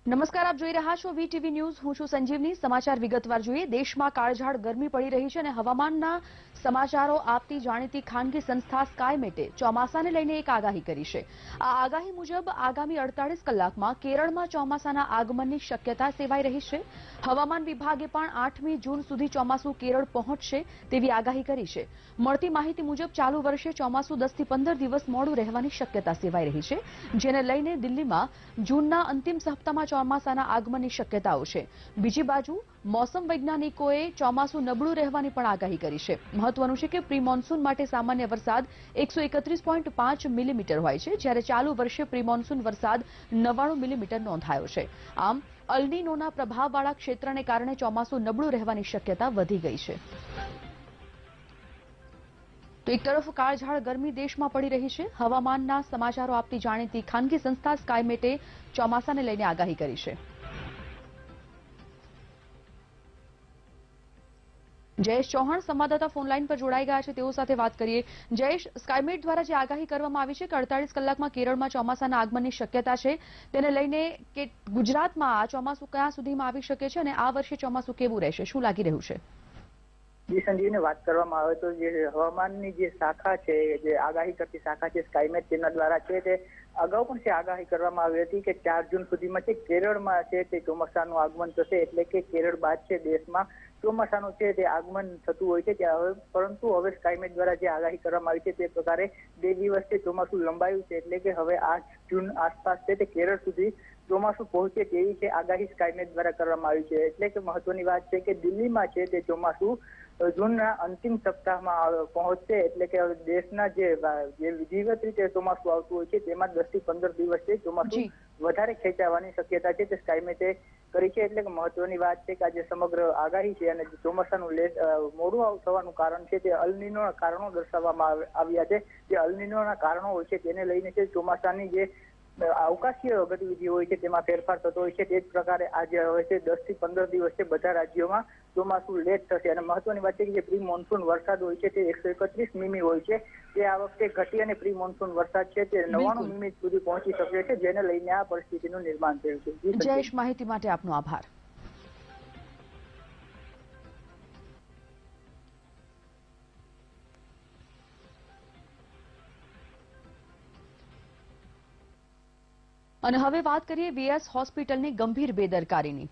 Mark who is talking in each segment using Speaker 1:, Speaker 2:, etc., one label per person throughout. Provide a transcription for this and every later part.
Speaker 1: નમસ્કાર, આપ જોઈ રહ્યા છો વીટીવી ન્યૂઝ. હું છું સંજીવની. સમાચાર વિગતવાર જોઈએ. દેશમાં કાળઝાળ ગરમી પડી રહી છે અને હવામાનના સમાચારો આપતી જાણીતી ખાનગી સંસ્થા સ્કાયમેટે ચોમાસાને લઈને એક આગાહી કરી છે. આ આગાહી મુજબ આગામી 48 કલાકમાં કેરળમાં ચોમાસાના આગમનની શક્યતા સેવાઈ રહી છે. હવામાન વિભાગે પણ 8મી જૂન સુધી ચોમાસું કેરળ પહોંચશે તેવી આગાહી કરી છે. મળતી માહિતી મુજબ ચાલુ વર્ષે ચોમાસું 10 થી 15 દિવસ મોડું રહેવાની શક્યતા સેવાઈ રહી છે, જેને લઈને દિલ્હીમાં જૂનના અંતિમ સપ્તાહમાં ચોમાસાના આગમનની શક્યતાઓ છે. બીજી બાજુ મોસમ વૈજ્ઞાનિકોએ ચોમાસું નબળું રહેવાની પણ આગાહી કરી છે. મહત્વનું છે કે પ્રી મોન્સૂન માટે સામાન્ય વરસાદ 131.5 મિલીમીટર હોય છે, જ્યારે ચાલુ વર્ષે પ્રી મોન્સૂન વરસાદ 99 મિલીમીટર નોંધાયો છે. આમ અલ્નીનોના પ્રભાવવાળા ક્ષેત્રને કારણે ચોમાસું નબળું રહેવાની શક્યતા વધી ગઈ છે. તો એક તરફ કાળઝાળ ગરમી દેશમાં પડી રહી છે. હવામાનના સમાચારો આપતી જાણીતી ખાનગી સંસ્થા સ્કાયમેટે ચોમાસાને લઈને આગાહી કરી છે. જયેશ ચૌહાણ સંવાદદાતા ફોનલાઈન પર જોડાઈ ગયા છે, તેઓ સાથે વાત કરીએ. જયેશ, સ્કાયમેટ દ્વારા જે આગાહી કરવામાં આવી છે કે 48 કલાકમાં કેરળમાં ચોમાસાના આગમનની શક્યતા છે, તેને લઈને કે ગુજરાતમાં આ ચોમાસું ક્યાં સુધીમાં આવી શકે છે અને આ વર્ષે ચોમાસું કેવું રહેશે, શું લાગી રહ્યું છે?
Speaker 2: જી સંજીવને વાત કરવામાં આવે તો જે હવામાનની જે શાખા છે, જે આગાહી કરતી શાખા છે સ્કાયમેટ, તેના દ્વારા છે તે અગાઉ પણ છે આગાહી કરવામાં આવી હતી કે 4 જૂન સુધીમાં છે કેરળમાં છે તે ચોમાસાનું આગમન થશે. એટલે કે કેરળ બાદ છે દેશમાં ચોમાસાનું છે તે આગમન થતું હોય છે ત્યાં. પરંતુ હવે સ્કાયમેટ દ્વારા જે આગાહી કરવામાં આવી છે તે પ્રકારે 2 દિવસ છે ચોમાસું લંબાયું છે. એટલે કે હવે 8 જૂન આસપાસ છે તે કેરળ સુધી ચોમાસું પહોંચે તેવી છે આગાહી સ્કાયમેટ દ્વારા કરવામાં આવી છે. એટલે કે મહત્વની વાત છે કે દિલ્હીમાં છે તે ચોમાસું જૂનના અંતિમ સપ્તાહમાં પહોંચશે. એટલે કે દેશના જે વિધિવત રીતે ચોમાસું આવતું હોય છે તેમાં 10 થી 15 દિવસ છે ચોમાસું વધારે ખેંચાવાની શક્યતા છે તે સ્કાયમેટે કરી છે. એટલે કે મહત્વની વાત છે કે આજે સમગ્ર આગાહી છે અને ચોમાસાનું મોડું થવાનું કારણ છે તે અલનીનોના કારણો દર્શાવવામાં આવ્યા છે. જે અલનીનોના કારણો હોય છે તેને લઈને છે ચોમાસાની જે અવકાશીય ગતિવિધિ હોય છે તેમાં ફેરફાર થતો હોય છે. તે જ પ્રકારે આજે હવે છે 10 થી 15 દિવસ છે બધા રાજ્યોમાં ચોમાસું લેટ થશે. અને મહત્વની વાત છે કે જે પ્રી મોન્સૂન વરસાદ હોય છે તે 131 મીમી હોય છે, તે આ વખતે ઘટી અને પ્રી મોન્સૂન વરસાદ છે તે 99 મીમી સુધી પહોંચી શકે છે, જેને લઈને આ પરિસ્થિતિનું નિર્માણ થયું છે.
Speaker 1: જયેશ, માહિતી માટે આપનો આભાર. અને હવે વાત કરીએ વીએસ હોસ્પિટલની ગંભીર બેદરકારીની.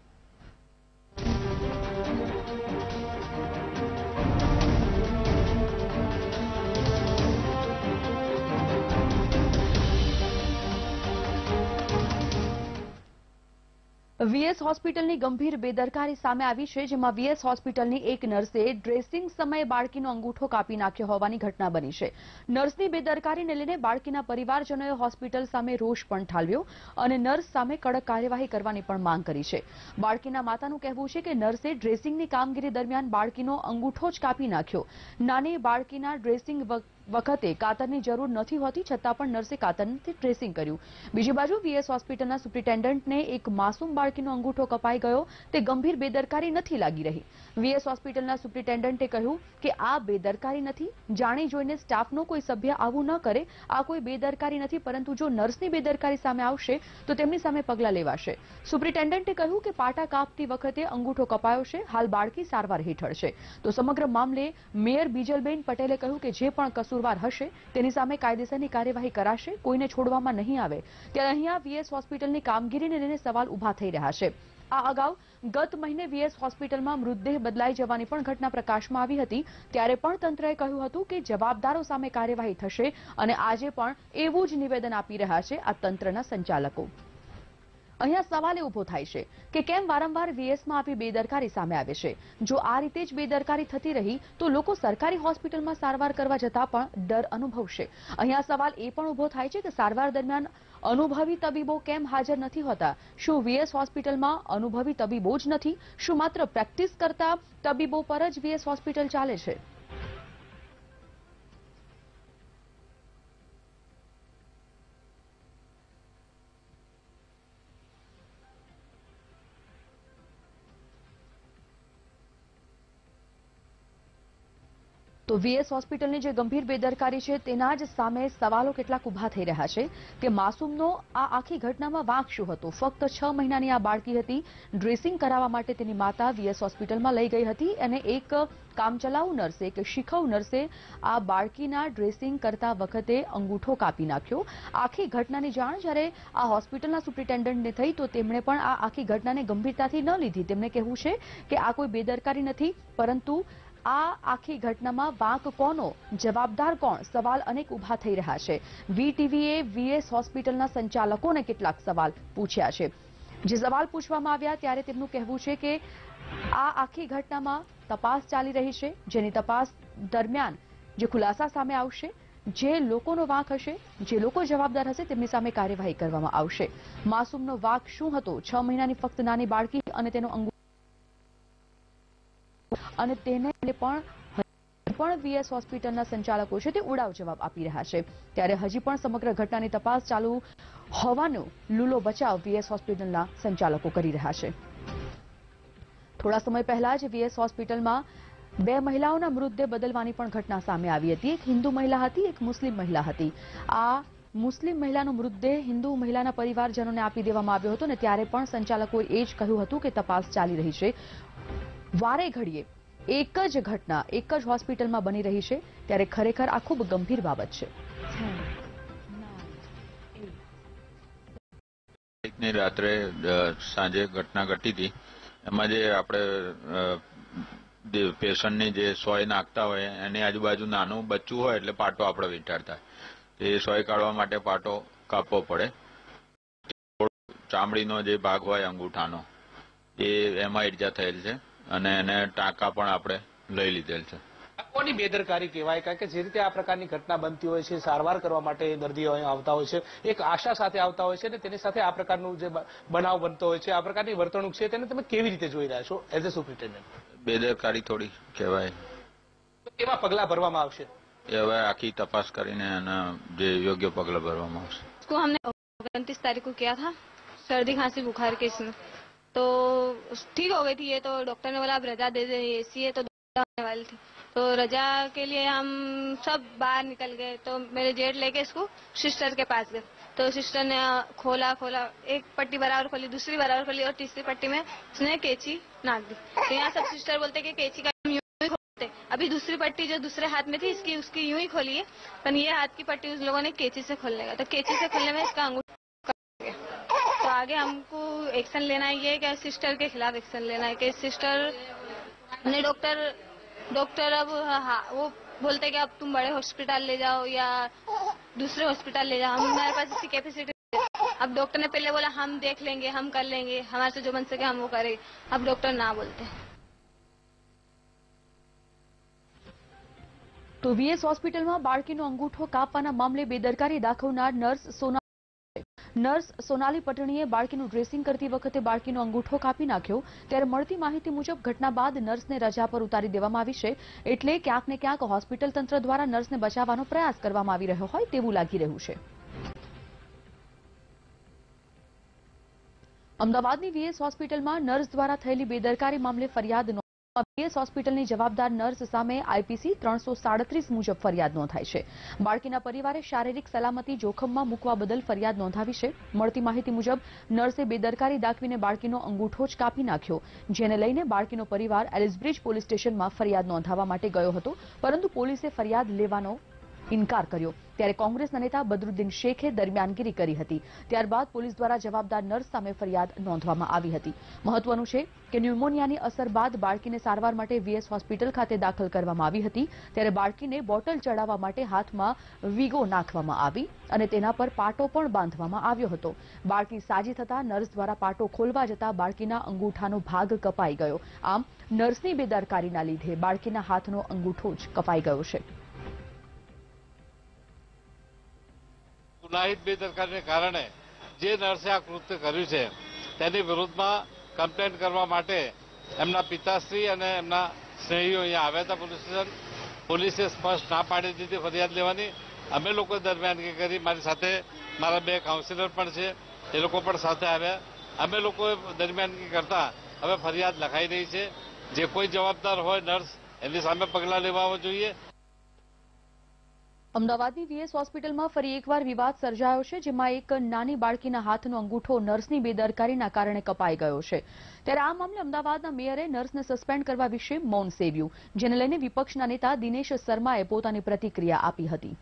Speaker 1: વીએસ હોસ્પિટલની ગંભીર બેદરકારી સામે આવી છે, જેમાં વીએસ હોસ્પિટલની એક નર્સે ડ્રેસિંગ સમયે બાળકીનો અંગૂઠો કાપી નાખ્યો હોવાની ઘટના બની છે. નર્સની બેદરકારીને લઈને બાળકીના પરિવારજનોએ હોસ્પિટલ સામે રોષ પણ ઠાલવ્યો અને નર્સ સામે કડક કાર્યવાહી કરવાની પણ માંગ કરી છે. બાળકીના માતાનું કહેવું છે કે નર્સે ડ્રેસિંગની કામગીરી દરમિયાન બાળકીનો અંગૂઠો જ કાપી નાખ્યો. નાની બાળકીના ડ્રેસિંગ વખતે કાતરની જરૂર નથી હોતી, છતાં પણ નર્સે કાતરથી ડ્રેસિંગ કર્યું. બીજી બાજુ વીએસ હોસ્પિટલના સુપ્રિન્ટેન્ડન્ટને એક માસૂમ બાળકીનો અંગૂઠો કપાઈ ગયો તે ગંભીર બેદરકારી નથી લાગી રહી. વીએસ હોસ્પિટલના સુપ્રિન્ટેન્ડન્ટે કહ્યું કે આ બેદરકારી નથી, જાણી જોઈને સ્ટાફનો કોઈ સભ્ય આવું ન કરે. આ કોઈ બેદરકારી નથી, પરંતુ જો નર્સની બેદરકારી સામે આવશે તો તેમની સામે પગલાં લેવાશે. સુપ્રિન્ટેન્ડન્ટે કહ્યું કે પાટા કાપતી વખતે અંગૂઠો કપાયો છે, હાલ બાળકી સારવાર હેઠળ છે. તો સમગ્ર મામલે મેયર બીજલબેન પટેલે કહ્યું કે જે પણ કસૂરવાર હશે તેની સામે કાયદેસરની કાર્યવાહી કરાશે, કોઈને છોડવામાં નહીં આવે. ત્યારે અહીંયા વીએસ હોસ્પિટલની કામગીરીને લઈને સવાલ ઉભા થઈ રહ્યા છે. આ અગાઉ ગત મહિને વીએસ હોસ્પિટલમાં મૃતદેહ બદલાઈ જવાની પણ ઘટના પ્રકાશમાં આવી હતી. ત્યારે પણ તંત્રએ કહ્યું હતું કે જવાબદારો સામે કાર્યવાહી થશે અને આજે પણ એવું જ નિવેદન આપી રહ્યા છે આ તંત્રના સંચાલકો. અહીંયા સવાલ એ ઉભો થાય છે કે કેમ વારંવાર વીએસમાં આવી બેદરકારી સામે આવે છે? જો આ રીતે જ બેદરકારી થતી રહી તો લોકો સરકારી હોસ્પિટલમાં સારવાર કરવા જતા પણ ડર અનુભવશે. અહીંયા સવાલ એ પણ ઉભો થાય છે કે સારવાર દરમિયાન અનુભવી તબીબો કેમ હાજર નથી હોતા? શું વીએસ હોસ્પિટલમાં અનુભવી તબીબો જ નથી? શું માત્ર પ્રેક્ટિસ કરતા તબીબો પર જ વીએસ હોસ્પિટલ ચાલે છે? તો તો વીએસ હોસ્પિટલની જે ગંભીર બેદરકારી છે તેના જ સામે સવાલો કેટલાક ઉભા થઈ રહ્યા છે કે માસૂમનો આ આખી ઘટનામાં વાંક શું હતો? ફક્ત 6 મહિનાની આ બાળકી હતી. ડ્રેસિંગ કરાવવા માટે તેની માતા વીએસ હોસ્પિટલમાં લઈ ગઈ હતી અને એક કામચલાઉ નર્સે કે શિખવ નર્સે આ બાળકીના ડ્રેસિંગ કરતા વખતે અંગૂઠો કાપી નાખ્યો. આખી ઘટનાની જાણ જ્યારે આ હોસ્પિટલના સુપ્રિન્ટેન્ડન્ટને થઈ તો તેમણે પણ આ આખી ઘટનાને ગંભીરતાથી ન લીધી. તેમણે કહેવું છે કે આ કોઈ બેદરકારી નથી, પરંતુ આ આખી ઘટનામાં વાંક કોનો, જવાબદાર કોણ? સવાલ અનેક ઉભા થઈ રહ્યા છે. વીટીવીએ વીએસ હોસ્પિટલના સંચાલકોને કેટલાક સવાલ પૂછ્યા છે. જે સવાલ પૂછવામાં આવ્યા ત્યારે તેમનું કહેવું છે કે આ આખી ઘટનામાં તપાસ ચાલી રહી છે, જેની તપાસ દરમિયાન જે ખુલાસા સામે આવશે, જે લોકોનો વાંક હશે, જે લોકો જવાબદાર હશે તેમની સામે કાર્યવાહી કરવામાં આવશે. માસૂમનો વાંક શું હતો? 6 મહિનાની ફક્ત નાની બાળકી અને તેનો અને તેને પણ વીએસ હોસ્પિટલના સંચાલકો છે તે ઉડાવ જવાબ આપી રહ્યા છે. ત્યારે હજી પણ સમગ્ર ઘટનાની તપાસ ચાલુ હોવાનો લૂલો બચાવ વીએસ હોસ્પિટલના સંચાલકો કરી રહ્યા છે. થોડા સમય પહેલા જ વીએસ હોસ્પિટલમાં 2 મહિલાઓના મૃતદેહ બદલવાની પણ ઘટના સામે આવી હતી. એક હિન્દુ મહિલા હતી, એક મુસ્લિમ મહિલા હતી. આ મુસ્લિમ મહિલાનો મૃતદેહ હિન્દુ મહિલાના પરિવારજનોને આપી દેવામાં આવ્યો હતો અને ત્યારે પણ સંચાલકોએ એ જ કહ્યું હતું કે તપાસ ચાલી રહી છે. વારે ઘડીએ એક જ ઘટના એક જ હોસ્પિટલમાં બની રહી છે, ત્યારે ખરેખર આ ખૂબ ગંભીર બાબત છે.
Speaker 3: રાત્રે સાંજે ઘટના ઘટી હતી. એમાં જે આપણે પેશન્ટની જે સોય નાખતા હોય એની આજુબાજુ નાનું બચ્ચું હોય એટલે પાટો આપણે વીંટાળતા હોય. એ સોય કાઢવા માટે પાટો કાપવો પડે. ચામડીનો જે ભાગ હોય અંગૂઠાનો એમાં ઈજા થયેલ છે અને એને ટાંકા પણ આપણે લઈ લીધેલ છે.
Speaker 4: કોની બેદરકારી કહેવાય? કારણ કે જે રીતે આ પ્રકારની ઘટના બનતી હોય છે, સારવાર કરવા માટે દર્દીઓ આવતા હોય છે, એક આશા સાથે આવતા હોય છે અને તેની સાથે આ પ્રકારનું જે બનાવ બનતો હોય છે, આ પ્રકારની વર્તણૂક છે તેને તમે કેવી રીતે જોઈ રહ્યા છો એઝ એ સુપ્રિન્ટેન્ડન્ટ?
Speaker 3: બેદરકારી થોડી કહેવાય.
Speaker 4: કેવા પગલા ભરવામાં આવશે?
Speaker 3: એ હવે આખી તપાસ કરીને એના જે યોગ્ય પગલા ભરવામાં આવશે.
Speaker 5: इसको हमने 29 तारीख को किया था, सर्दी खांसी बुखार के इसमें तो ठीक हो गई थी ये, तो डॉक्टर ने बोला अब रजा दे दे, ऐसी है तो होने वाली थी, तो रजा के लिए हम सब बाहर निकल गए. तो मेरे जेठ लेके इसको सिस्टर के पास गए, तो सिस्टर ने खोला, एक पट्टी बराबर खोली, दूसरी बराबर खोली और तीसरी पट्टी में उसने कैंची नाक दी. तो यहाँ सब सिस्टर बोलते कि कैंची का यूं ही खोलते. अभी दूसरी पट्टी जो दूसरे हाथ में थी इसकी उसकी यूं ही खोली है, पर ये हाथ की पट्टी उस लोगों ने कैंची से खोलने का, तो कैंची से खोलने में इसका अंगूठा कट गया. तो आगे हमको एक्शन लेना है, ये कि सिस्टर के खिलाफ एक्शन लेना है कि सिस्टर ने डॉक्टर अब वो बोलते कि अब तुम बड़े हॉस्पिटल ले जाओ या दूसरे हॉस्पिटल ले जाओ. हमारे पास इसकी कैपेसिटी, अब डॉक्टर ने पहले बोला हम देख लेंगे, हम कर लेंगे, हमारे से जो बन सके हम वो करेंगे. अब डॉक्टर ना बोलते.
Speaker 1: તો વીએસ હોસ્પિટલમાં બાળકીનો અંગૂઠો કાપવાના મામલે બેદરકારી દાખવનાર નર્સ સોનાલી પટણીએ બાળકીનું ડ્રેસિંગ કરતી વખતે બાળકીનો અંગૂઠો કાપી નાખ્યો. ત્યારે મળતી માહિતી મુજબ ઘટના બાદ નર્સને રજા પર ઉતારી દેવામાં આવી છે. એટલે ક્યાંક ને ક્યાંક હોસ્પિટલ તંત્ર દ્વારા નર્સને બચાવવાનો પ્રયાસ કરવામાં આવી રહ્યો હોય તેવું લાગી રહ્યું છે. અમદાવાદની વીએસ હોસ્પિટલમાં નર્સ દ્વારા થયેલી બેદરકારી મામલે ફરિયાદ વીએસ હોસ્પિટલની જવાબદાર નર્સ સામે આઈપીસી 337 મુજબ ફરિયાદ નોંધાઈ છે. બાળકીના પરિવારે શારીરિક સલામતી જોખમમાં મૂકવા બદલ ફરિયાદ નોંધાવી છે. મળતી માહિતી મુજબ નર્સે બેદરકારી દાખવીને બાળકીનો અંગૂઠો જ કાપી નાખ્યો, જેને લઈને બાળકીનો પરિવાર એલિસબ્રિજ પોલીસ સ્ટેશનમાં ફરિયાદ નોંધાવવા માટે ગયો હતો, પરંતુ પોલીસે ફરિયાદ લેવાનો ઇનકાર કર્યો. ત્યારે કોંગ્રેસના નેતા બદરુદ્દીન શેખે દરમિયાનગીરી કરી હતી. ત્યારબાદ પોલીસ દ્વારા જવાબદાર નર્સ સામે ફરિયાદ નોંધવામાં આવી હતી. મહત્વનું છે કે ન્યુમોનિયાની અસર બાદ બાળકીને સારવાર માટે વીએસ હોસ્પિટલ ખાતે દાખલ કરવામાં આવી હતી. ત્યારે બાળકીને બોટલ ચડાવવા માટે હાથમાં વીગો નાખવામાં આવી અને તેના પર પાટો પણ બાંધવામાં આવ્યો હતો. બાળકી સાજી થતા નર્સ દ્વારા પાટો ખોલવા જતા બાળકીના અંગૂઠાનો ભાગ કપાઈ ગયો. આમ નર્સની બેદરકારીના લીધે બાળકીના હાથનો અંગૂઠો જ કપાઈ ગયો છે.
Speaker 6: ગુનાહિત બેદરકારીને કારણે જે નર્સે આ કૃત્ય કર્યું છે તેની વિરુદ્ધમાં કમ્પ્લેન્ટ કરવા માટે એમના પિતાશ્રી અને એમના સ્નેહીઓ અહીંયા આવ્યા હતા પોલીસ સ્ટેશન. પોલીસે સ્પષ્ટ ના પાડી દીધી ફરિયાદ લેવાની. અમે લોકો દરમિયાનગી કરી. મારી સાથે મારા 2 કાઉન્સિલર પણ છે, એ લોકો પણ સાથે આવ્યા. અમે લોકોએ દરમિયાનગી કરતા હવે ફરિયાદ લખાઈ રહી છે. જે કોઈ જવાબદાર હોય નર્સ એની સામે પગલાં લેવા જોઈએ.
Speaker 1: અમદાવાદની વીએસ હોસ્પિટલમાં ફરી એકવાર વિવાદ સર્જાયો છે, જેમાં એક નાની બાળકીના હાથનો અંગૂઠો નર્સની બેદરકારીના કારણે કપાઈ ગયો છે. ત્યારે આ મામલે અમદાવાદના મેયરે નર્સને સસ્પેન્ડ કરવા વિશે મૌન સેવ્યું, જેને લઈને વિપક્ષના નેતા દિનેશ શર્માએ પોતાની પ્રતિક્રિયા આપી હતી.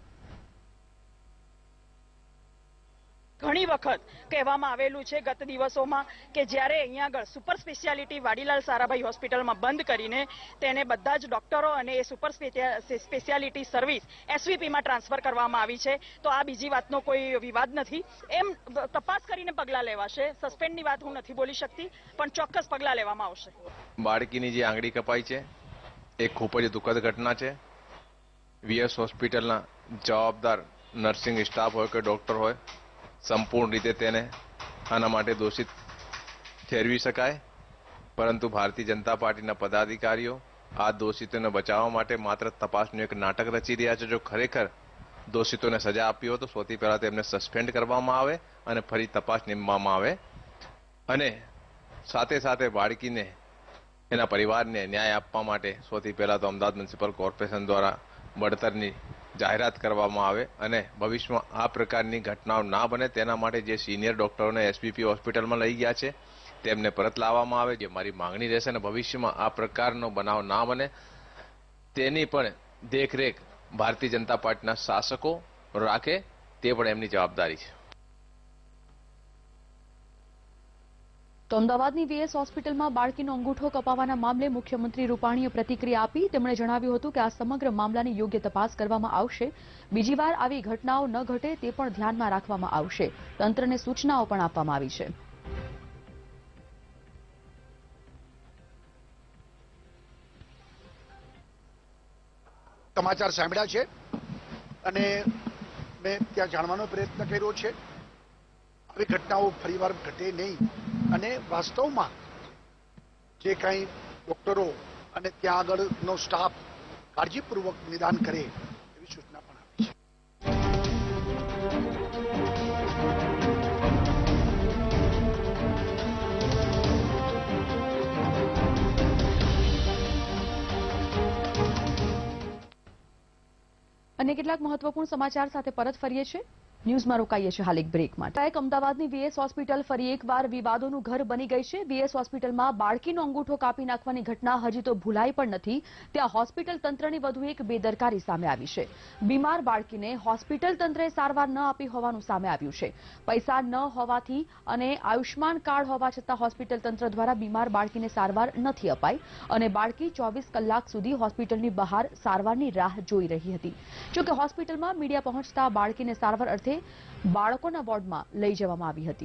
Speaker 7: ઘણી વખત કહેવામાં આવેલું છે ગત દિવસોમાં કે જ્યારે અહીંયા આગળ સુપર સ્પેશિયાલિટી વાડીલાલ સારાભાઈ હોસ્પિટલમાં બંધ કરીને તેને બધા જ ડોક્ટરો અને એ સુપર સ્પેશિયાલિટી સર્વિસ એસવીપીમાં ટ્રાન્સફર કરવામાં આવી છે. તો આ બીજી વાતનો કોઈ વિવાદ નથી. એમ તપાસ કરીને પગલાં લેવાશે. સસ્પેન્ડની વાત હું નથી બોલી શકતી, પણ ચોક્કસ પગલાં લેવામાં આવશે.
Speaker 8: બાળકીની જે આંગળી કપાઈ છે એ ખૂબ જ દુઃખદ ઘટના છે. વીએસ હોસ્પિટલના જવાબદાર નર્સિંગ સ્ટાફ હોય કે ડોક્ટર હોય, સંપૂર્ણ રીતે તેને આના માટે દોષિત ઠેરવી શકાય, પરંતુ ભારતીય જનતા પાર્ટીના પદાધિકારીઓ આ દોષિતોને બચાવવા માટે માત્ર તપાસનું એક નાટક રચી રહ્યા છે. જો ખરેખર દોષિતોને સજા આપી હોય તો સૌથી પહેલા તેમને સસ્પેન્ડ કરવામાં આવે અને ફરી તપાસ નીમવામાં આવે, અને સાથે સાથે બાળકીને એના પરિવારને ન્યાય આપવા માટે સૌથી પહેલા તો અમદાવાદ મ્યુનિસિપલ કોર્પોરેશન દ્વારા વળતરની જાહેરાત કરવામાં આવે અને ભવિષ્યમાં આ પ્રકારની ઘટનાઓ ના બને તેના માટે જે સિનિયર ડોક્ટરોને એસવીપી હોસ્પિટલમાં લઈ ગયા છે તેમને પરત લાવવામાં આવે. જે મારી માંગણી રહેશે અને ભવિષ્યમાં આ પ્રકારનો બનાવ ના બને તેની પણ દેખરેખ ભારતીય જનતા પાર્ટીના શાસકો રાખે, તે પણ એમની જવાબદારી છે.
Speaker 1: તો અમદાવાદની વીએસ હોસ્પિટલમાં બાળકીનો અંગૂઠો કપાવવાના મામલે મુખ્યમંત્રી રૂપાણીએ પ્રતિક્રિયા આપી. તેમણે જણાવ્યું હતું કે આ સમગ્ર મામલાની યોગ્ય તપાસ કરવામાં આવશે. બીજી વાર આવી ઘટનાઓ ન ઘટે તે પણ ધ્યાનમાં રાખવામાં આવશે. તંત્રને સૂચનાઓ પણ આપવામાં આવી છે.
Speaker 9: સમાચાર સાંભળ્યા છે અને મેં ત્યાં જાણવાનો પ્રયત્ન કર્યો છે. આવી ઘટનાઓ ફરીવાર ઘટે નહીં અને વાસ્તવમાં જે કાંઈ ડોક્ટરો અને ત્યાં આગળનો સ્ટાફ કાળજીપૂર્વક નિદાન કરે એવી સૂચના પણ આપી છે.
Speaker 1: અને કેટલાક મહત્વપૂર્ણ સમાચાર સાથે પરત ફરીએ છીએ. ન્યૂઝમાં રોકાઈએ છીએ હાલ એક બ્રેક માટે. અમદાવાદની વીએસ હોસ્પિટલ ફરી એકવાર વિવાદોનું ઘર બની ગઈ છે. વીએસ હોસ્પિટલમાં બાળકીનો અંગૂઠો કાપી નાખવાની ઘટના હજી તો ભૂલાઈ પણ નથી, ત્યાં હોસ્પિટલ તંત્રની વધુ એક બેદરકારી સામે આવી છે. બીમાર બાળકીને હોસ્પિટલ તંત્રે સારવાર ન આપી હોવાનું સામે આવ્યું છે. પૈસા ન હોવાથી અને આયુષ્માન કાર્ડ હોવા છતાં હોસ્પિટલ તંત્ર દ્વારા બીમાર બાળકીને સારવાર નથી અપાઈ અને બાળકી 24 કલાક સુધી હોસ્પિટલની બહાર સારવારની રાહ જોઈ રહી હતી. જોકે હોસ્પિટલમાં મીડિયા પહોંચતા બાળકીને સારવાર અર્થે બાળકોના વોર્ડમાં લઈ જવામાં આવી હતી.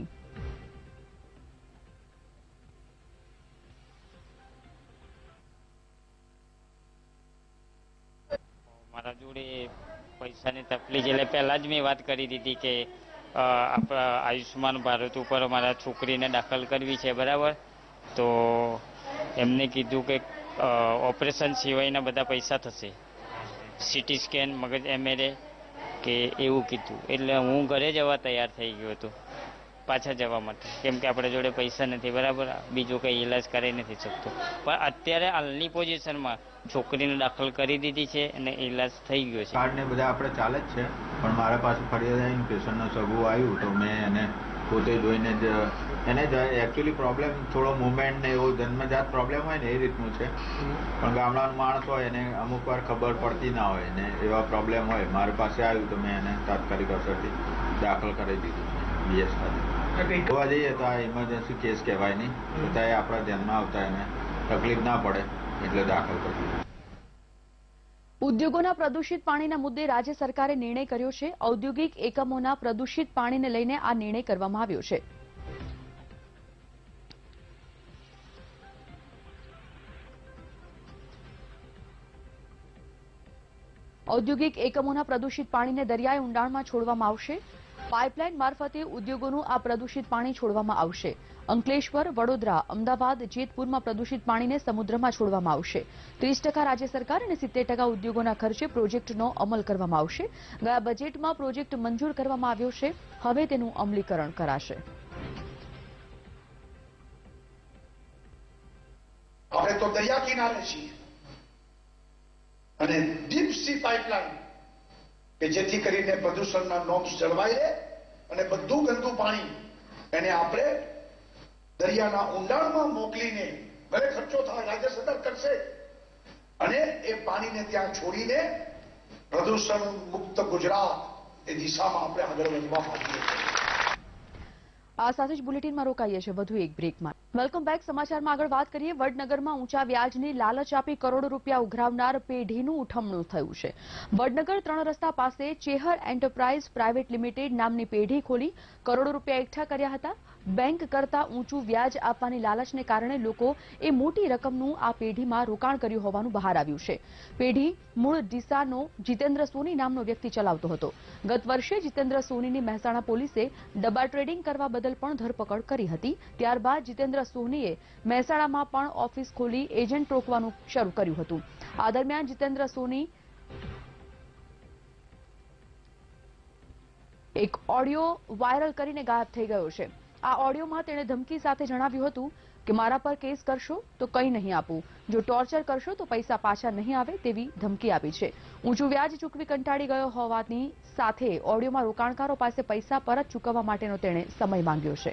Speaker 10: મારા જોડે પૈસાની તકલીફ એટલે પહેલા જ મેં વાત કરી દીધી કે આપણા આયુષ્માન ભારત ઉપર મારા છોકરીને દાખલ કરવી છે, બરાબર. તો એમને કીધું કે ઓપરેશન સિવાયના બધા પૈસા થશે, સીટી સ્કેન, મગજ એમઆરઆઈ કે એવું કીધું. એટલે હું ઘરે જવા તૈયાર થઈ ગયો હતો પાછા જવા માટે, કેમ કે આપણે જોડે પૈસા નથી, બરાબર. બીજો કંઈ ઈલાજ કરી નથી શકતો. પણ અત્યારે હાલની પોઝિશનમાં છોકરીને દાખલ કરી દીધી છે અને ઈલાજ થઈ ગયો છે.
Speaker 3: કાર્ડ ને બધા આપણે ચાલે જ છે, પણ મારા પાસે ફરિયાદ આવીને પેશન્ટનો સગું આવ્યું તો મેં એને પોતે જોઈને જ એને એકચ્યુઅલી પ્રોબ્લેમ થોડો મુવમેન્ટ ને એવો જન્મજાત પ્રોબ્લેમ હોય ને એ રીતનું છે, પણ ગામડાનો માણસ હોય એને અમુક વાર ખબર પડતી ના હોય ને એવા પ્રોબ્લેમ હોય. મારી પાસે આવ્યું તો મેં એને તાત્કાલિક અસરથી દાખલ કરી દીધું છે બીએસ ખાતે. જોવા જઈએ તો આ ઇમરજન્સી કેસ કહેવાય નહીં, છતાં આપણા ધ્યાનમાં આવતા એને તકલીફ ના પડે એટલે દાખલ કરી.
Speaker 1: ઉદ્યોગોના પ્રદૂષિત પાણીના મુદ્દે રાજ્ય સરકારે નિર્ણય કર્યો છે. ઔદ્યોગિક એકમોના પ્રદૂષિત પાણીને લઈને આ નિર્ણય કરવામાં આવ્યો છે. ઔદ્યોગિક એકમોના પ્રદૂષિત પાણીને દરિયાઈ ઊંડાણમાં છોડવામાં આવશે. પાઇપલાઇન મારફતે ઉદ્યોગોનું આ પ્રદૂષિત પાણી છોડવામાં આવશે. અંકલેશ્વર, વડોદરા, અમદાવાદ, જેતપુરમાં પ્રદૂષિત પાણીને સમુદ્રમાં છોડવામાં આવશે. 30% રાજ્ય સરકાર અને 70% ઉદ્યોગોના ખર્ચે પ્રોજેક્ટનો અમલ કરવામાં આવશે. ગયા બજેટમાં પ્રોજેક્ટ મંજૂર કરવામાં આવ્યો છે, હવે તેનું અમલીકરણ કરાશે.
Speaker 9: આપણે તો દરિયા કિનારે છીએ અને ડીપ સી પાઇપલાઇન કે જેથી કરીને પ્રદૂષણના નોર્મ્સ જળવાઈ રહે અને બધું ગંદુ પાણી એને આપણે દરિયાના ઊંડાણમાં મોકલીને ભલે ખર્ચો થાય રાજ્ય સરકાર કરશે અને એ પાણીને ત્યાં છોડીને પ્રદૂષણ મુક્ત ગુજરાત એ દિશામાં આપણે આગળ વધવા માંગીએ છીએ।
Speaker 1: આ સાથે જ બુલેટિનમાં રોકાઈએ છીએ વધુ એક બ્રેકમાં। Welcome back. સમાચારમાં આગળ વાત કરીએ। વડનગરમાં ઊંચા વ્યાજની લાલચ આપી કરોડો રૂપિયા ઉઘરાવનાર પેઢીનું ઉઠમણું થયું છે। વડનગર 3 રસ્તા પાસે ચેહર એન્ટરપ્રાઇઝ પ્રાઇવેટ લિમિટેડ નામની પેઢી ખોલી કરોડો રૂપિયા એકઠા કર્યા હતા। બેંક કરતા ઊંચું વ્યાજ આપવાની લાલચને કારણે લોકો એ મોટી રકમનું આ પેઢીમાં રોકાણ કર્યું હોવાનું બહાર આવ્યું છે। પેઢી મૂળ ડીસાનો જીતેન્દ્ર સોની નામનો વ્યક્તિ ચલાવતો હતો। ગત વર્ષે જીતેન્દ્ર સોનીની મહેસાણા પોલીસે ડબ્બા ટ્રેડિંગ કરવા બદલ પણ ધરપકડ કરી હતી। ત્યારબાદ જીતેન્દ્ર સોનીએ મહેસાણામાં પણ ઓફિસ ખોલી એજન્ટ રોકવાનું શરૂ કર્યું હતું। આ દરમિયાન જીતેન્દ્ર સોની એક ઓડિયો વાયરલ કરીને ગાયબ થઈ ગયો છે। આ ઓડિયોમાં તેણે ધમકી સાથે જણાવ્યું હતું કે મારા પર કેસ કરશો તો કંઈ નહીં આપું, જો ટોર્ચર કરશો તો પૈસા પાછા નહીં આવે તેવી ધમકી આપી છે। ઊંચું વ્યાજ ચૂકવી કંટાળી ગયો હોવાની સાથે ઓડિયોમાં રોકાણકારો પાસે પૈસા પરત ચૂકવવા માટેનો તેણે સમય માંગ્યો છે।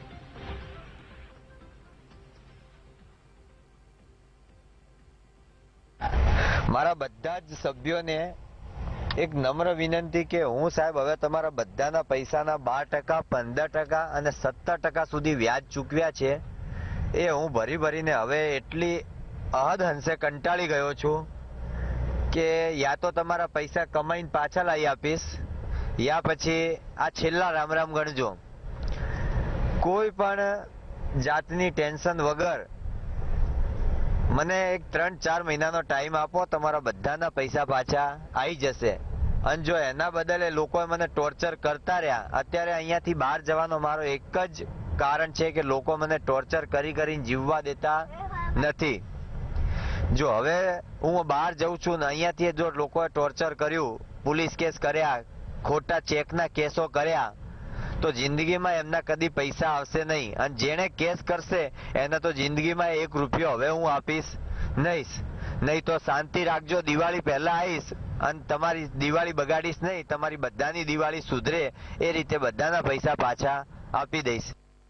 Speaker 11: મારા બધા જ સભ્યોને એક નમ્ર વિનંતી કે હું સાહેબ હવે તમારા બધાના પૈસાના 12%, 15% અને 17% સુધી વ્યાજ ચૂકવ્યા છે એ હું ભરીને હવે એટલી અહદ હંસે કંટાળી ગયો છું કે યા તો તમારા પૈસા કમાઈને પાછા લાવી આપીશ યા પછી આ છેલ્લા રામ ગણજો। કોઈ પણ જાતની ટેન્શન વગર મને એક 3-4 મહિનાનો ટાઈમ આપો, તમારા બધાના પૈસા પાછા આવી જશે। અને જો એના બદલે લોકોએ મને ટોર્ચર કરતા રહ્યા, અત્યારે અહીંયાથી બહાર જવાનો મારો એક જ કારણ છે કે લોકો મને ટોર્ચર કરીને જીવવા દેતા નથી। જો હવે હું બહાર જઉં છું ને અહીંયાથી જો લોકોએ ટોર્ચર કર્યું, પોલીસ કેસ કર્યા, ખોટા ચેકના કેસો કર્યા તો જિંદગીમાં એમના કદી પૈસા આવશે નહીં। અને જેણે કેસ કરશે એને તો જિંદગીમાં 1 રૂપિયો હવે હું આપીશ નહીં તો શાંતિ રાખજો, દિવાળી પહેલા આવીશ અને તમારી દિવાળી બગાડીશ નહીં, તમારી બધાની દિવાળી સુધરે એ રીતે બધાના પૈસા પાછા આપી દઈશ।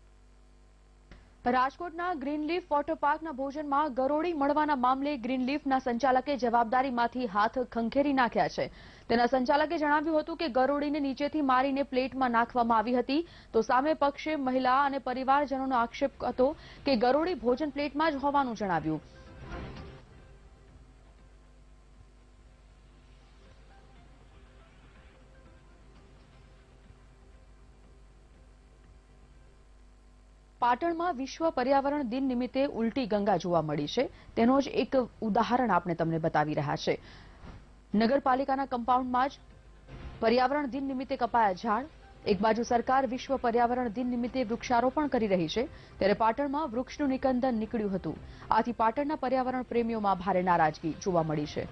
Speaker 1: રાજકોટના ગ્રીનલીફ વોટર પાર્કના ભોજનમાં ગરોળી મળવાના મામલે ગ્રીનલીફના સંચાલકે જવાબદારીમાંથી હાથ ખંખેરી નાખ્યા છે। તેના સંચાલકે જણાવ્યું હતું કે ગરોળીને નીચેથી મારીને પ્લેટમાં નાખવામાં આવી હતી તો સામે પક્ષે મહિલા અને પરિવારજનોનો આક્ષેપ હતો કે ગરોળી ભોજન પ્લેટમાં જ હોવાનું જણાવ્યું। પાટણમાં વિશ્વ પર્યાવરણ દિન નિમિત્તે ઉલટી ગંગા જોવા મળી છે। તેનો જ એક ઉદાહરણ આપણે તમને બતાવી રહ્યા છે। નગરપાલિકાના કમ્પાઉન્ડમાં જ પર્યાવરણ દિન નિમિત્તે કપાયા ઝાડ। એક બાજુ સરકાર વિશ્વ પર્યાવરણ દિન નિમિત્તે વૃક્ષારોપણ કરી રહી છે ત્યારે પાટણમાં વૃક્ષનું નિકંદન નીકળ્યું હતું। આથી પાટણના પર્યાવરણ પ્રેમીઓમાં ભારે નારાજગી જોવા મળી છે।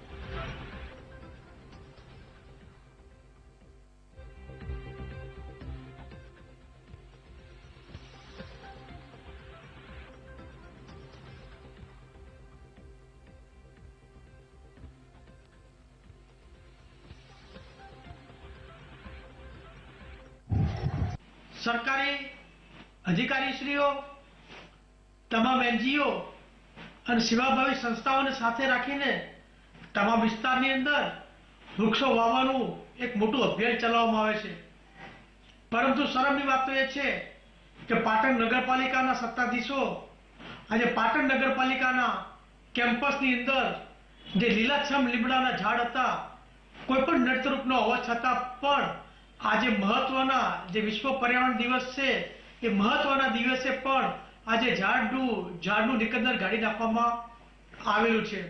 Speaker 12: સરકારી અધિકારીશ્રીઓ, તમામ એનજીઓ અને સેવાભાવી સંસ્થાઓને સાથે રાખીને તમામ વિસ્તારની અંદર વૃક્ષો વાવવાનું એક મોટું અભિયાન ચલાવવામાં આવે છે। પરંતુ શરમની વાત તો એ છે કે પાટણ નગરપાલિકાના સત્તાધીશો આજે પાટણ નગરપાલિકાના કેમ્પસની અંદર જે લીલાછમ લીમડાના ઝાડ હતા કોઈ પણ નડતરૂપનો હોવા છતાં પણ આજે મહત્વના જે વિશ્વ પર્યાવરણ દિવસ છે એ મહત્વના દિવસે પણ આજે ઝાડનું નિકંદન કાઢી નાખવામાં આવેલું છે।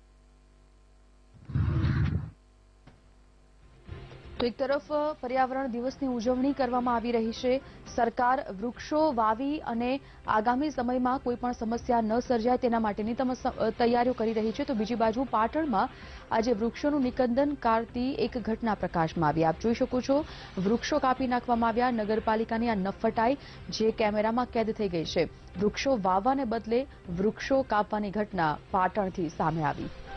Speaker 1: તો એક તરફ પર્યાવરણ દિવસની ઉજવણી કરવામાં આવી રહી છે। સરકાર વૃક્ષો વાવી અને આગામી સમયમાં કોઈ પણ સમસ્યા ન સર્જાય તેના માટેની તૈયારીઓ કરી રહી છે। તો બીજી બાજુ પાટણમાં આજે વૃક્ષોનું નિકંદન કાઢતી એક ઘટના પ્રકાશમાં આવી। આપ જોઈ શકો છો વૃક્ષો કાપી નાખવામાં આવ્યા। નગરપાલિકાની આ નફટાઈ જે કેમેરામાં કેદ થઈ ગઈ છે। વૃક્ષો વાવવાને બદલે વૃક્ષો કાપવાની ઘટના પાટણથી સામે આવી।